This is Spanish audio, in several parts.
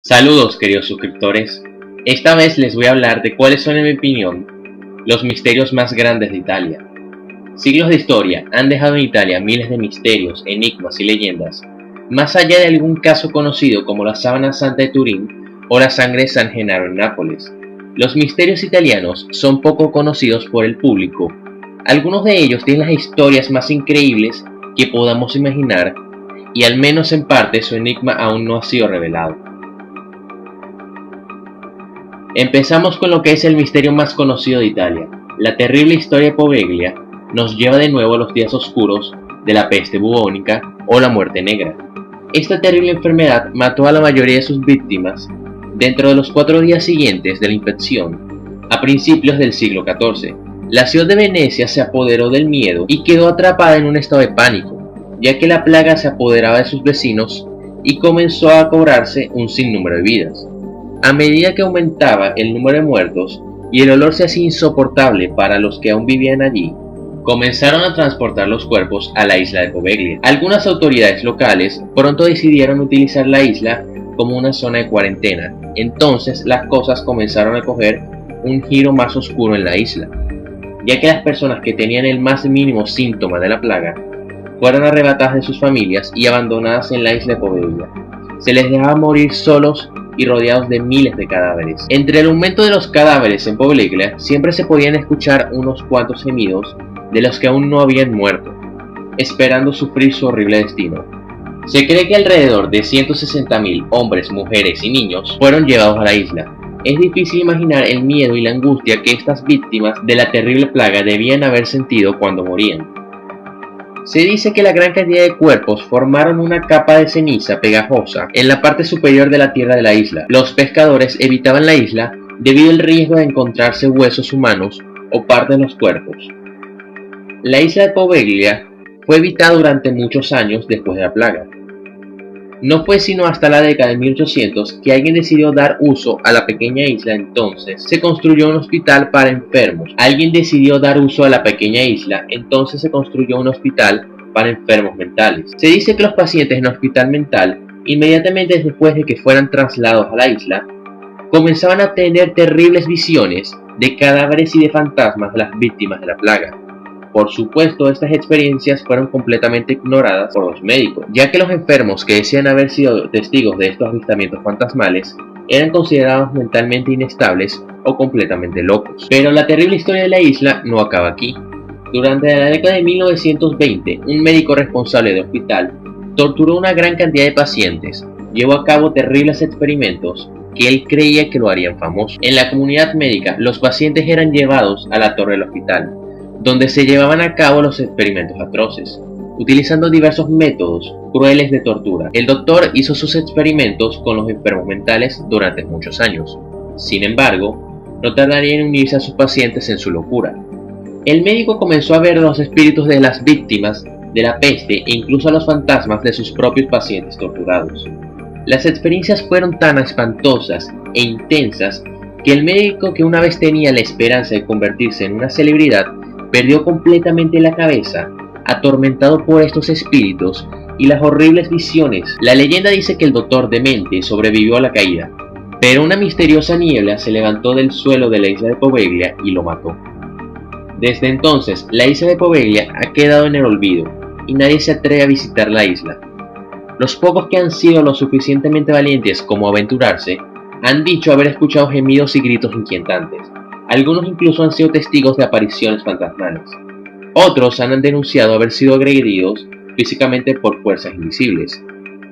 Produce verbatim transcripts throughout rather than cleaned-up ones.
Saludos queridos suscriptores, esta vez les voy a hablar de cuáles son en mi opinión los misterios más grandes de Italia. Siglos de historia han dejado en Italia miles de misterios, enigmas y leyendas, más allá de algún caso conocido como la sábana santa de Turín o la sangre de San Genaro en Nápoles. Los misterios italianos son poco conocidos por el público. Algunos de ellos tienen las historias más increíbles que podamos imaginar y al menos en parte su enigma aún no ha sido revelado. Empezamos con lo que es el misterio más conocido de Italia. La terrible historia de Poveglia nos lleva de nuevo a los días oscuros de la peste bubónica o la muerte negra. Esta terrible enfermedad mató a la mayoría de sus víctimas dentro de los cuatro días siguientes de la infección, a principios del siglo catorce. La ciudad de Venecia se apoderó del miedo y quedó atrapada en un estado de pánico, ya que la plaga se apoderaba de sus vecinos y comenzó a cobrarse un sinnúmero de vidas. A medida que aumentaba el número de muertos y el olor se hacía insoportable para los que aún vivían allí, comenzaron a transportar los cuerpos a la isla de Poveglia. Algunas autoridades locales pronto decidieron utilizar la isla como una zona de cuarentena. Entonces las cosas comenzaron a coger un giro más oscuro en la isla, ya que las personas que tenían el más mínimo síntoma de la plaga fueron arrebatadas de sus familias y abandonadas en la isla de Poveglia. Se les dejaba morir solos y rodeados de miles de cadáveres. Entre el aumento de los cadáveres en Poveglia siempre se podían escuchar unos cuantos gemidos de los que aún no habían muerto, esperando sufrir su horrible destino. Se cree que alrededor de ciento sesenta mil hombres, mujeres y niños fueron llevados a la isla. Es difícil imaginar el miedo y la angustia que estas víctimas de la terrible plaga debían haber sentido cuando morían. Se dice que la gran cantidad de cuerpos formaron una capa de ceniza pegajosa en la parte superior de la tierra de la isla. Los pescadores evitaban la isla debido al riesgo de encontrarse huesos humanos o parte de los cuerpos. La isla de Poveglia fue habitada durante muchos años después de la plaga. No fue sino hasta la década de mil ochocientos que alguien decidió dar uso a la pequeña isla. Entonces se construyó un hospital para enfermos. Alguien decidió dar uso a la pequeña isla, entonces se construyó un hospital para enfermos mentales. Se dice que los pacientes en el hospital mental, inmediatamente después de que fueran trasladados a la isla, comenzaban a tener terribles visiones de cadáveres y de fantasmas de las víctimas de la plaga. Por supuesto, estas experiencias fueron completamente ignoradas por los médicos, ya que los enfermos que decían haber sido testigos de estos avistamientos fantasmales eran considerados mentalmente inestables o completamente locos. Pero la terrible historia de la isla no acaba aquí. Durante la década de mil novecientos veinte, un médico responsable del hospital torturó a una gran cantidad de pacientes, llevó a cabo terribles experimentos que él creía que lo harían famoso. En la comunidad médica, los pacientes eran llevados a la torre del hospital, donde se llevaban a cabo los experimentos atroces, utilizando diversos métodos crueles de tortura. El doctor hizo sus experimentos con los enfermos mentales durante muchos años. Sin embargo, no tardaría en unirse a sus pacientes en su locura. El médico comenzó a ver los espíritus de las víctimas de la peste e incluso a los fantasmas de sus propios pacientes torturados. Las experiencias fueron tan espantosas e intensas que el médico, que una vez tenía la esperanza de convertirse en una celebridad, perdió completamente la cabeza, atormentado por estos espíritus y las horribles visiones. La leyenda dice que el doctor demente sobrevivió a la caída, pero una misteriosa niebla se levantó del suelo de la isla de Poveglia y lo mató. Desde entonces, la isla de Poveglia ha quedado en el olvido y nadie se atreve a visitar la isla. Los pocos que han sido lo suficientemente valientes como aventurarse han dicho haber escuchado gemidos y gritos inquietantes. Algunos incluso han sido testigos de apariciones fantasmales. Otros han denunciado haber sido agredidos físicamente por fuerzas invisibles.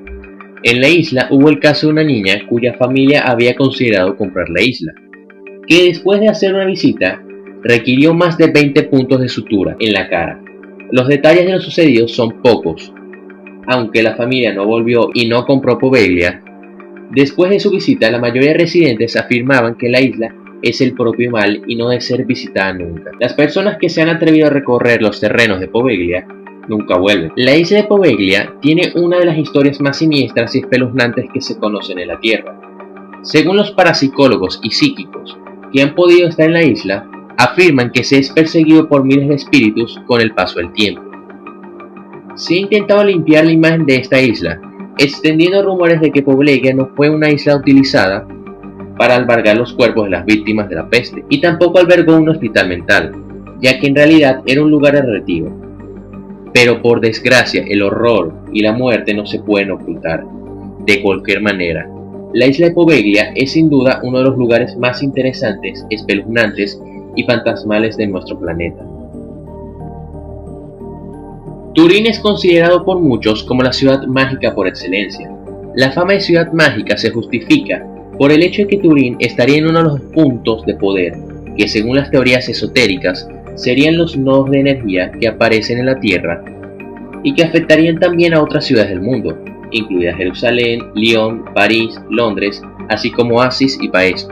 En la isla hubo el caso de una niña cuya familia había considerado comprar la isla, que después de hacer una visita requirió más de veinte puntos de sutura en la cara. Los detalles de lo sucedido son pocos. Aunque la familia no volvió y no compró Poveglia, después de su visita la mayoría de residentes afirmaban que la isla es el propio mal y no debe ser visitada nunca. Las personas que se han atrevido a recorrer los terrenos de Poveglia nunca vuelven. La isla de Poveglia tiene una de las historias más siniestras y espeluznantes que se conocen en la Tierra. Según los parapsicólogos y psíquicos que han podido estar en la isla, afirman que se es perseguido por miles de espíritus con el paso del tiempo. Se ha intentado limpiar la imagen de esta isla, extendiendo rumores de que Pobleglia no fue una isla utilizada para albergar los cuerpos de las víctimas de la peste, y tampoco albergó un hospital mental, ya que en realidad era un lugar de retiro. Pero por desgracia, el horror y la muerte no se pueden ocultar. De cualquier manera, la isla de Poveglia es sin duda uno de los lugares más interesantes, espeluznantes y fantasmales de nuestro planeta. Turín es considerado por muchos como la ciudad mágica por excelencia. La fama de ciudad mágica se justifica por el hecho de que Turín estaría en uno de los puntos de poder que, según las teorías esotéricas, serían los nodos de energía que aparecen en la Tierra y que afectarían también a otras ciudades del mundo, incluidas Jerusalén, Lyon, París, Londres, así como Asís y Paestum.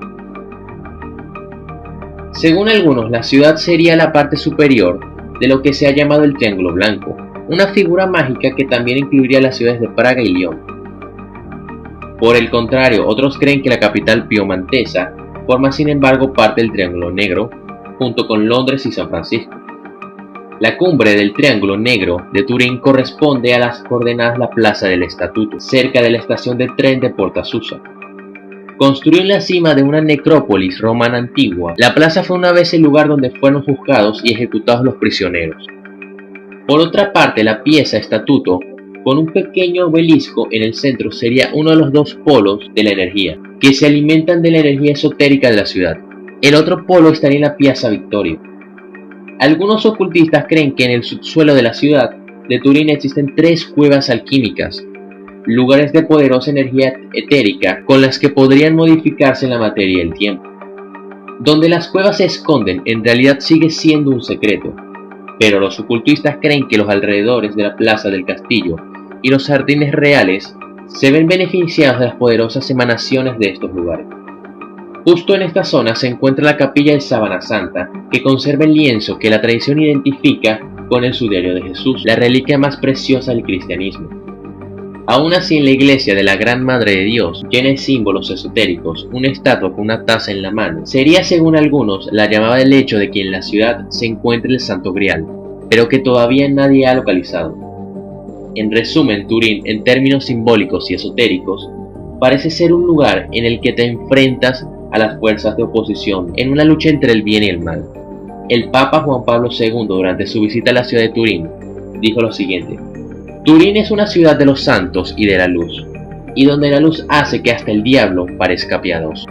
Según algunos, la ciudad sería la parte superior de lo que se ha llamado el Triángulo Blanco, una figura mágica que también incluiría las ciudades de Praga y Lyon. Por el contrario, otros creen que la capital piemantesa forma sin embargo parte del Triángulo Negro, junto con Londres y San Francisco. La cumbre del Triángulo Negro de Turín corresponde a las coordenadas de la Plaza del Estatuto, cerca de la estación de tren de Porta Susa. Construida en la cima de una necrópolis romana antigua, la plaza fue una vez el lugar donde fueron juzgados y ejecutados los prisioneros. Por otra parte, la pieza Estatuto, con un pequeño obelisco en el centro, sería uno de los dos polos de la energía, que se alimentan de la energía esotérica de la ciudad. El otro polo estaría en la Piazza Vittorio. Algunos ocultistas creen que en el subsuelo de la ciudad de Turín existen tres cuevas alquímicas, lugares de poderosa energía etérica con las que podrían modificarse la materia y el tiempo. Donde las cuevas se esconden en realidad sigue siendo un secreto, pero los ocultistas creen que los alrededores de la plaza del castillo y los jardines reales se ven beneficiados de las poderosas emanaciones de estos lugares. Justo en esta zona se encuentra la capilla de Sábana Santa, que conserva el lienzo que la tradición identifica con el sudario de Jesús, la reliquia más preciosa del cristianismo. Aún así, en la iglesia de la Gran Madre de Dios, llena de símbolos esotéricos, una estatua con una taza en la mano, sería según algunos la llamada del hecho de que en la ciudad se encuentre el Santo Grial, pero que todavía nadie ha localizado. En resumen, Turín, en términos simbólicos y esotéricos, parece ser un lugar en el que te enfrentas a las fuerzas de oposición en una lucha entre el bien y el mal. El Papa Juan Pablo segundo, durante su visita a la ciudad de Turín, dijo lo siguiente: Turín es una ciudad de los santos y de la luz, y donde la luz hace que hasta el diablo parezca piadoso.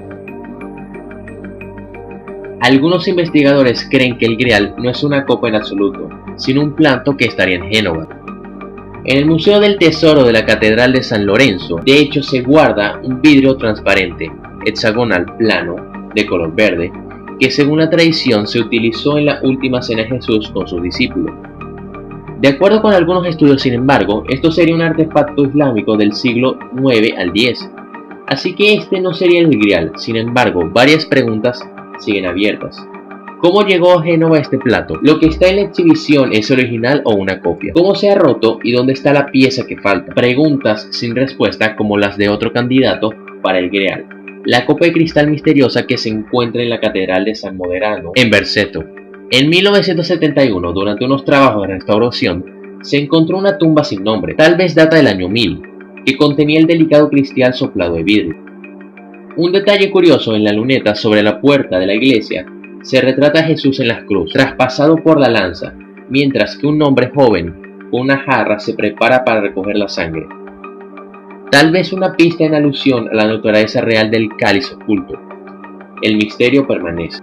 Algunos investigadores creen que el Grial no es una copa en absoluto, sino un planto que estaría en Génova. En el Museo del Tesoro de la Catedral de San Lorenzo, de hecho, se guarda un vidrio transparente, hexagonal plano, de color verde, que según la tradición se utilizó en la última cena de Jesús con sus discípulos. De acuerdo con algunos estudios, sin embargo, esto sería un artefacto islámico del siglo nueve al diez, así que este no sería el Grial. Sin embargo, varias preguntas siguen abiertas. ¿Cómo llegó a Génova este plato? ¿Lo que está en la exhibición es original o una copia? ¿Cómo se ha roto y dónde está la pieza que falta? Preguntas sin respuesta como las de otro candidato para el Grial, la copa de cristal misteriosa que se encuentra en la Catedral de San Moderano en Berceto. En mil novecientos setenta y uno, durante unos trabajos de restauración, se encontró una tumba sin nombre, tal vez data del año mil, que contenía el delicado cristal soplado de vidrio. Un detalle curioso: en la luneta sobre la puerta de la iglesia se retrata a Jesús en la cruz, traspasado por la lanza, mientras que un hombre joven con una jarra se prepara para recoger la sangre. Tal vez una pista en alusión a la naturaleza real del cáliz oculto. El misterio permanece.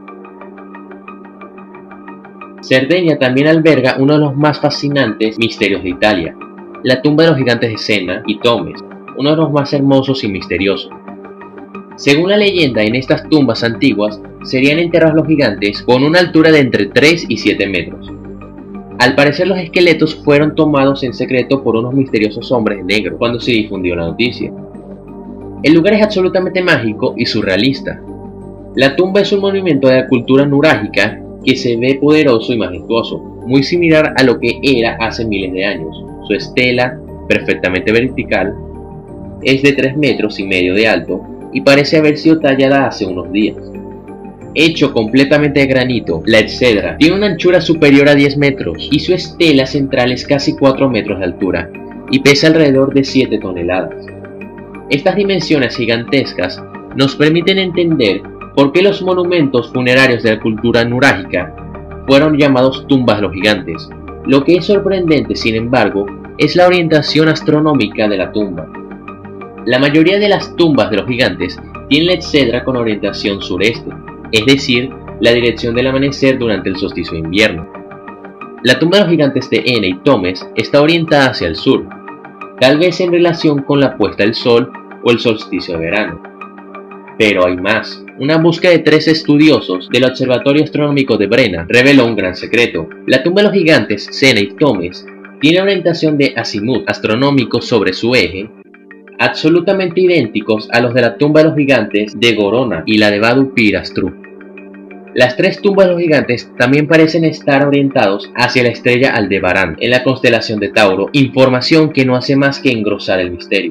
Cerdeña también alberga uno de los más fascinantes misterios de Italia, la tumba de los gigantes de Sena y Tomes, uno de los más hermosos y misteriosos. Según la leyenda, en estas tumbas antiguas serían enterrados los gigantes con una altura de entre tres y siete metros. Al parecer, los esqueletos fueron tomados en secreto por unos misteriosos hombres negros cuando se difundió la noticia. El lugar es absolutamente mágico y surrealista. La tumba es un monumento de la cultura nurágica que se ve poderoso y majestuoso, muy similar a lo que era hace miles de años. Su estela, perfectamente vertical, es de tres metros y medio de alto y parece haber sido tallada hace unos días. Hecho completamente de granito, la exedra tiene una anchura superior a diez metros y su estela central es casi cuatro metros de altura, y pesa alrededor de siete toneladas. Estas dimensiones gigantescas nos permiten entender por qué los monumentos funerarios de la cultura nurágica fueron llamados tumbas de los gigantes. Lo que es sorprendente, sin embargo, es la orientación astronómica de la tumba. La mayoría de las tumbas de los gigantes tienen la exedra con orientación sureste, es decir, la dirección del amanecer durante el solsticio de invierno. La tumba de los gigantes de Ene y Tomes está orientada hacia el sur, tal vez en relación con la puesta del sol o el solsticio de verano. Pero hay más. Una búsqueda de tres estudiosos del Observatorio Astronómico de Brenna reveló un gran secreto. La tumba de los gigantes Sene y Tomes tiene orientación de azimut astronómico sobre su eje, absolutamente idénticos a los de la tumba de los gigantes de Gorona y la de Badu Pirastru. Las tres tumbas de los gigantes también parecen estar orientados hacia la estrella Aldebarán en la constelación de Tauro, información que no hace más que engrosar el misterio.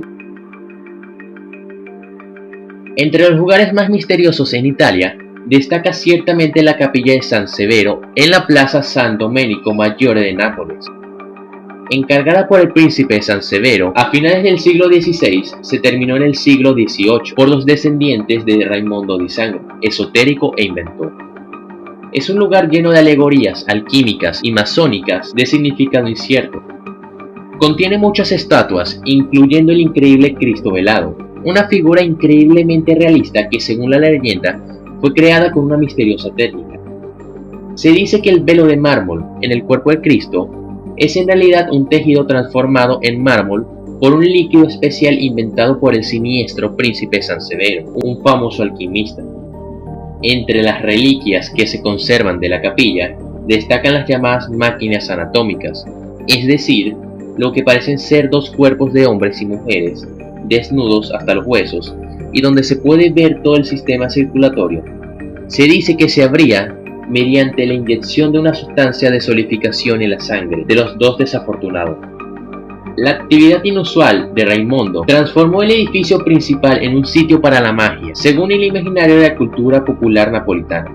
Entre los lugares más misteriosos en Italia, destaca ciertamente la capilla de San Severo en la plaza San Domenico Maggiore de Nápoles. Encargada por el príncipe de San Severo, a finales del siglo dieciséis se terminó en el siglo dieciocho por los descendientes de Raimondo di Sangro, esotérico e inventor. Es un lugar lleno de alegorías alquímicas y masónicas de significado incierto. Contiene muchas estatuas, incluyendo el increíble Cristo velado, una figura increíblemente realista que, según la leyenda, fue creada con una misteriosa técnica. Se dice que el velo de mármol en el cuerpo de Cristo es en realidad un tejido transformado en mármol por un líquido especial inventado por el siniestro príncipe San Severo, un famoso alquimista. Entre las reliquias que se conservan de la capilla destacan las llamadas máquinas anatómicas, es decir, lo que parecen ser dos cuerpos de hombres y mujeres, desnudos hasta los huesos, y donde se puede ver todo el sistema circulatorio. Se dice que se abría mediante la inyección de una sustancia de solidificación en la sangre de los dos desafortunados. La actividad inusual de Raimondo transformó el edificio principal en un sitio para la magia, según el imaginario de la cultura popular napolitana.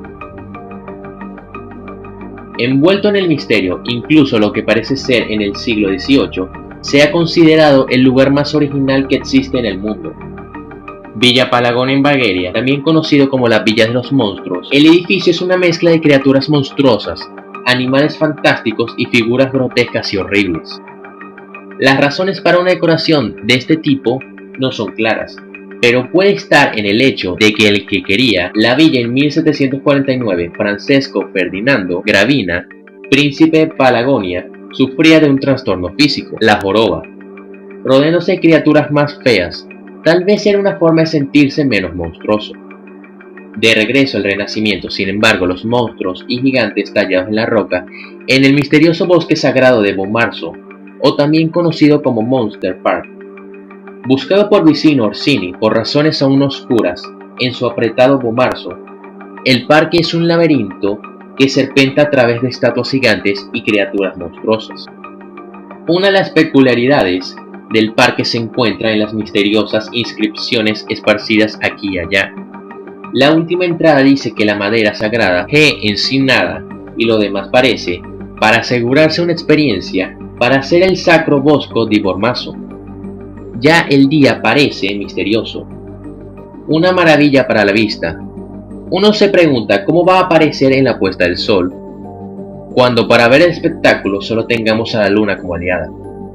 Envuelto en el misterio, incluso lo que parece ser en el siglo dieciocho, se ha considerado el lugar más original que existe en el mundo. Villa Palagone en Bagheria, también conocido como la Villa de los Monstruos, el edificio es una mezcla de criaturas monstruosas, animales fantásticos y figuras grotescas y horribles. Las razones para una decoración de este tipo no son claras, pero puede estar en el hecho de que el que quería la villa en mil setecientos cuarenta y nueve, Francesco Ferdinando Gravina, príncipe de Palagonia, sufría de un trastorno físico, la joroba, rodeándose de criaturas más feas. Tal vez era una forma de sentirse menos monstruoso. De regreso al Renacimiento, sin embargo, los monstruos y gigantes tallados en la roca en el misterioso bosque sagrado de Bomarzo, o también conocido como Monster Park. Buscado por Vicino Orsini por razones aún oscuras en su apretado Bomarzo, el parque es un laberinto que serpenta a través de estatuas gigantes y criaturas monstruosas. Una de las peculiaridades del parque se encuentra en las misteriosas inscripciones esparcidas aquí y allá. La última entrada dice que la madera sagrada G encinada y lo demás parece, para asegurarse una experiencia, para hacer el sacro bosco di Bormazo. Ya el día parece misterioso, una maravilla para la vista. Uno se pregunta cómo va a aparecer en la puesta del sol, cuando para ver el espectáculo solo tengamos a la luna como aliada.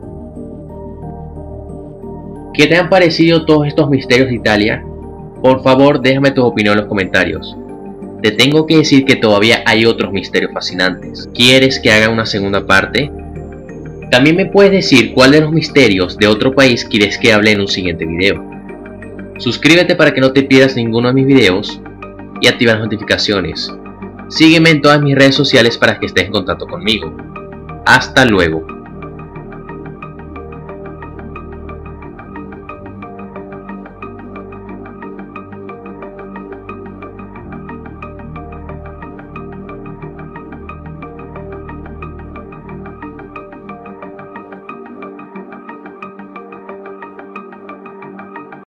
¿Qué te han parecido todos estos misterios de Italia? Por favor, déjame tu opinión en los comentarios. Te tengo que decir que todavía hay otros misterios fascinantes. ¿Quieres que haga una segunda parte? También me puedes decir cuál de los misterios de otro país quieres que hable en un siguiente video. Suscríbete para que no te pierdas ninguno de mis videos y activa las notificaciones. Sígueme en todas mis redes sociales para que estés en contacto conmigo. Hasta luego.